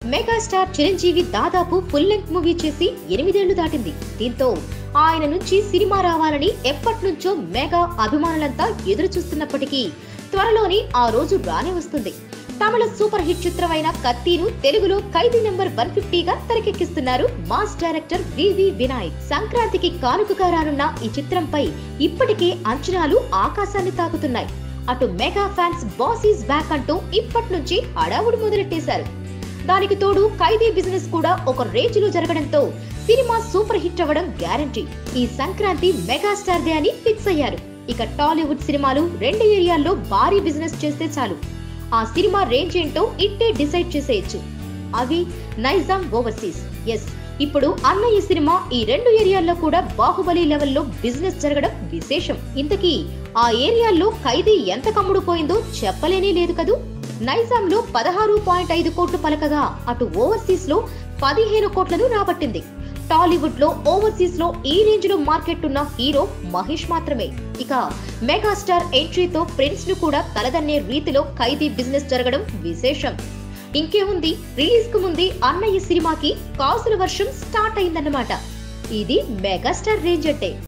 Megastar Chiranjeevi దాదాపు full length movie చేసి 8 ఏళ్లు దాటింది. దీంతో ఆయన నుంచి సినిమా రావాలని ఎప్పటినుంచో మెగా అభిమానులంతా ఎదురు చూస్తున్నప్పటికీ త్వరలోనే ఆ రోజు రానే వస్తుంది. తమిళ సూపర్ హిట్ చిత్రమైన కత్తిను తెలుగులో ఖైదీ నంబర్ 150గా తెరకెక్కిస్తున్నారు మాస్ డైరెక్టర్ వివి వినాయక్. సంక్రాంతికి కానుకగా రానున్న ఈ చిత్రంపై ఇప్పటికే అంచనాలు ఆకాశాన్ని తాకుతున్నాయి. అటు mega fans boss is back అంటూ ఇప్పటి నుంచి హడావుడి మొదలెట్టేశారు. దానికి తోడు ఖైదీ బిజినెస్ కూడా ఒక రేంజ్ లో జరగడంతో సినిమా సూపర్ హిట్ అవ్వడం గ్యారంటీ. ఈ సంక్రాంతి మెగాస్టార్ దే అని ఫిక్స్ అయ్యారు. ఇక టాలీవుడ్ సినిమాలు 2 ఏరియాల్లో భారీ బిజినెస్ చేస్తే చాలు. ఆ సినిమా రేంజ్ ఏంటో ఇట్టే డిసైడ్ చేసేయచ్చు. అవి నైజాం ఓవర్సీస్. ఎస్, ఇప్పుడు అన్నయ్య సినిమా ఈ 2 ఏరియాల్లో కూడా బాహుబలి లెవెల్లో బిజినెస్ జరగడం విశేషం. ఇంతకీ ఆ ఏరియాల్లో ఖైదీ ఎంత కమ్ముడు పోయిందో చెప్పలేనే లేదు కదూ. నైజాంలో 16.5 కోట్లు పలకగా అటు ఓవర్సీస్ లో 15 కోట్లను రాబట్టింది. టాలీవుడ్ లో ఓవర్సీస్ లో ఈ రేంజ్ లో మార్కెట్ ఉన్న హీరో మహేష్ మాత్రమే. ఇక మెగాస్టార్ ఎంట్రీతో ప్రిన్స్ ను కూడా తలదన్నే రీతిలో ఖైదీ బిజినెస్ జరగడం విశేషం. ఇంకేముంది, రిలీజ్ కు ముందే అన్నయ్య సినిమాకి కాసుల వర్షం స్టార్ట్ అయిందన్నమాట. ఇది మెగాస్టార్ రేంజ్ అంటే.